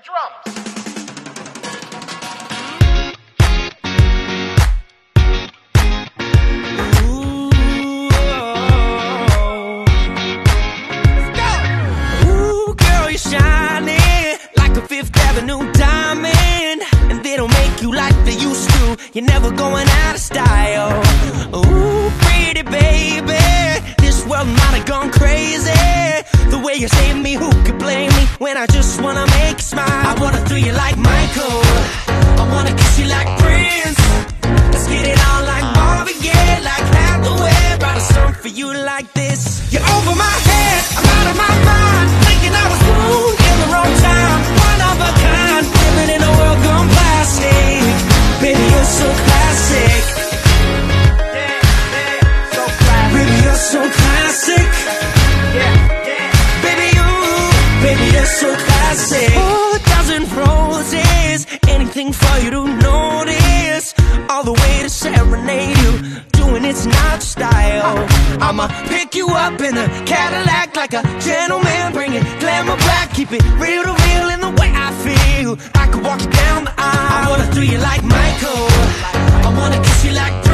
drums. Fifth Avenue diamond, and they don't make you like they used to. You're never going out of style. Ooh, pretty baby, this world might have gone crazy. The way you saved me, who could blame me when I just wanna make you smile? I wanna throw you like Michael, I wanna kiss you like Prince. Let's get it on like Marvin Gaye, like Hathaway. Write a song for you like this. You're over my head, I'm out of my mind, thinking I was cool in the wrong time. Of a kind, living in a world gone plastic. Baby, you're so classic. So classic. Baby, you're so classic. Baby, you're so classic. Oh, a dozen roses, anything for you to notice. All the way to serenade you, doing it's not style. I'ma pick you up in a Cadillac like a gentleman, bring it glamour back, keep it real to real in the way I feel. I could walk you down the aisle. I wanna throw you like Michael, I wanna kiss you like Prince.